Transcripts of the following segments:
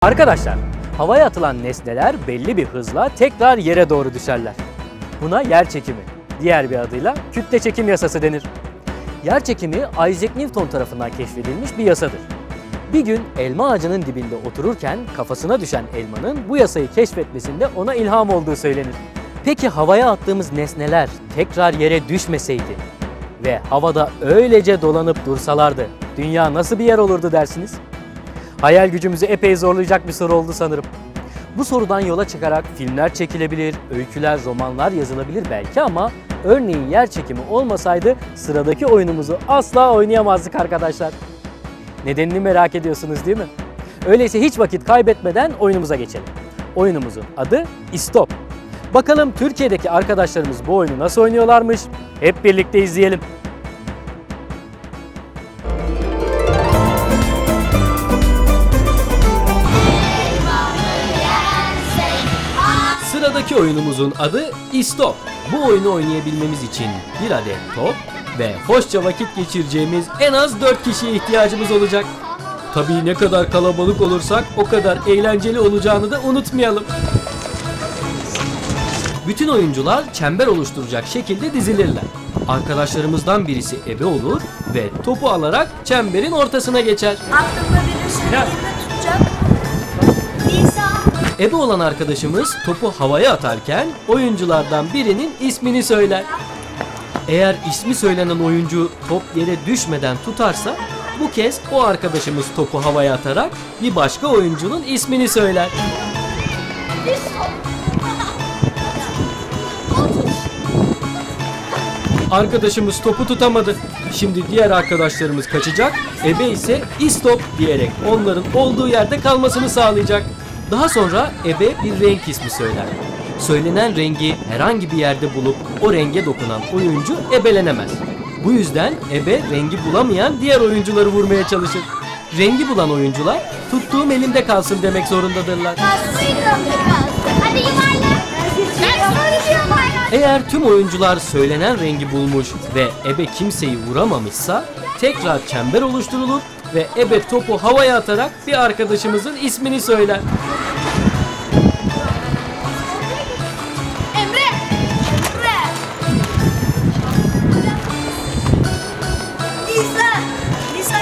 Arkadaşlar, havaya atılan nesneler belli bir hızla tekrar yere doğru düşerler. Buna yer çekimi, diğer bir adıyla kütle çekim yasası denir. Yer çekimi Isaac Newton tarafından keşfedilmiş bir yasadır. Bir gün elma ağacının dibinde otururken kafasına düşen elmanın bu yasayı keşfetmesinde ona ilham olduğu söylenir. Peki havaya attığımız nesneler tekrar yere düşmeseydi ve havada öylece dolanıp dursalardı dünya nasıl bir yer olurdu dersiniz? Hayal gücümüzü epey zorlayacak bir soru oldu sanırım. Bu sorudan yola çıkarak filmler çekilebilir, öyküler, romanlar yazılabilir belki ama örneğin yer çekimi olmasaydı sıradaki oyunumuzu asla oynayamazdık arkadaşlar. Nedenini merak ediyorsunuz değil mi? Öyleyse hiç vakit kaybetmeden oyunumuza geçelim. Oyunumuzun adı İstop. Bakalım Türkiye'deki arkadaşlarımız bu oyunu nasıl oynuyorlarmış? Hep birlikte izleyelim. Sıradaki oyunumuzun adı İstop. Bu oyunu oynayabilmemiz için bir adet top ve hoşça vakit geçireceğimiz en az 4 kişiye ihtiyacımız olacak. Tabii ne kadar kalabalık olursak o kadar eğlenceli olacağını da unutmayalım. Bütün oyuncular çember oluşturacak şekilde dizilirler. Arkadaşlarımızdan birisi ebe olur ve topu alarak çemberin ortasına geçer. Aklımda birisini elinde tutacak. Nisa. Ebe olan arkadaşımız topu havaya atarken oyunculardan birinin ismini söyler. Eğer ismi söylenen oyuncu top yere düşmeden tutarsa bu kez o arkadaşımız topu havaya atarak bir başka oyuncunun ismini söyler. Arkadaşımız topu tutamadı. Şimdi diğer arkadaşlarımız kaçacak, ebe ise İstop diyerek onların olduğu yerde kalmasını sağlayacak. Daha sonra ebe bir renk ismi söyler. Söylenen rengi herhangi bir yerde bulup o renge dokunan oyuncu ebelenemez. Bu yüzden ebe rengi bulamayan diğer oyuncuları vurmaya çalışır. Rengi bulan oyuncular tuttuğum elimde kalsın demek zorundadırlar. Hadi yuvarla. Eğer tüm oyuncular söylenen rengi bulmuş ve ebe kimseyi vuramamışsa tekrar çember oluşturulur ve ebe topu havaya atarak bir arkadaşımızın ismini söyler. Emre. Nisa. Nisa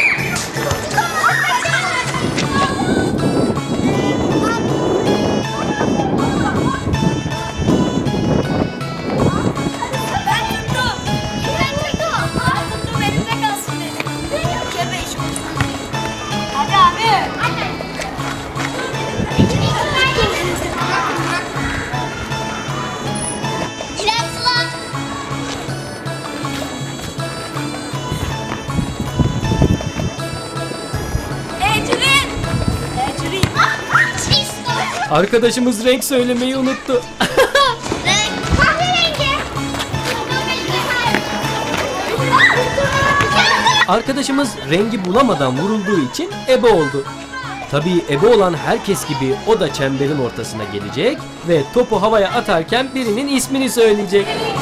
Arkadaşımız renk söylemeyi unuttu. Arkadaşımız rengi bulamadan vurulduğu için ebe oldu. Tabii ebe olan herkes gibi o da çemberin ortasına gelecek ve topu havaya atarken birinin ismini söyleyecek.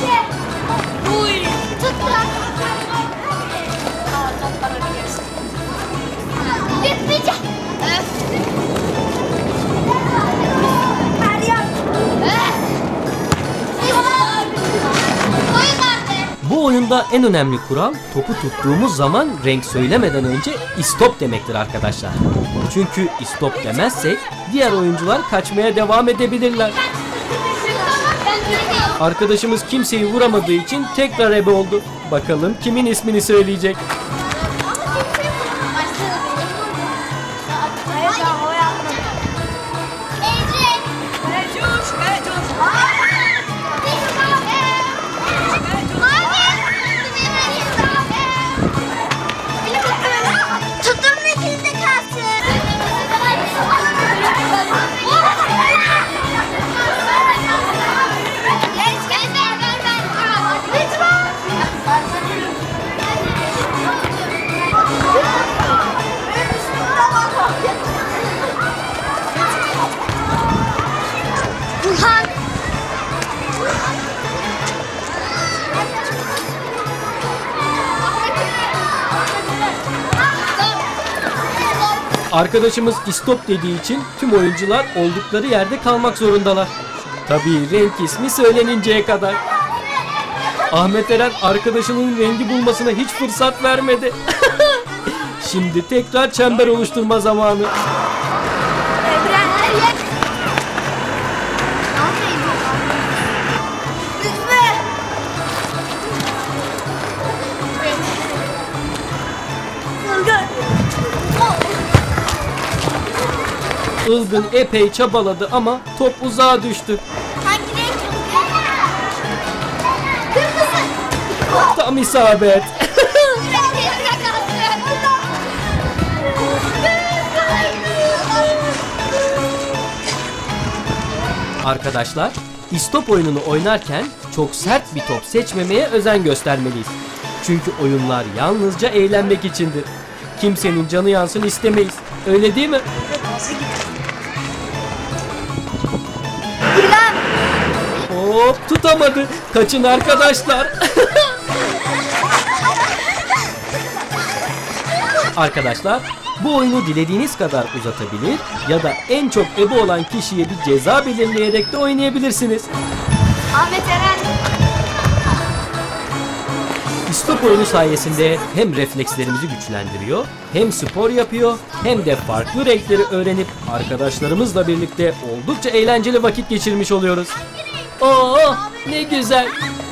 Bu oyunda en önemli kural topu tuttuğumuz zaman renk söylemeden önce istop demektir arkadaşlar. Çünkü istop demezsek diğer oyuncular kaçmaya devam edebilirler. Arkadaşımız kimseyi vuramadığı için tekrar ebe oldu. Bakalım kimin ismini söyleyecek? Arkadaşımız istop dediği için tüm oyuncular oldukları yerde kalmak zorundalar. Tabii renk ismi söyleninceye kadar. Ahmet Eren arkadaşının rengi bulmasına hiç fırsat vermedi. Şimdi tekrar çember oluşturma zamanı. Evren her yer. Lütfen. Ilgın epey çabaladı ama top uzağa düştü. Hangi renk? Kırmızı. Tam isabet. Arkadaşlar, istop oyununu oynarken çok sert bir top seçmemeye özen göstermeliyiz. Çünkü oyunlar yalnızca eğlenmek içindir. Kimsenin canı yansın istemeyiz. Öyle değil mi? İrem. Hop, tutamadı. Kaçın arkadaşlar. Arkadaşlar, bu oyunu dilediğiniz kadar uzatabilir ya da en çok ebe olan kişiye bir ceza belirleyerek de oynayabilirsiniz. Ahmet Eren. İstop oyunu sayesinde hem reflekslerimizi güçlendiriyor, hem spor yapıyor, hem de farklı renkleri öğrenip arkadaşlarımızla birlikte oldukça eğlenceli vakit geçirmiş oluyoruz. Oo, ne güzel.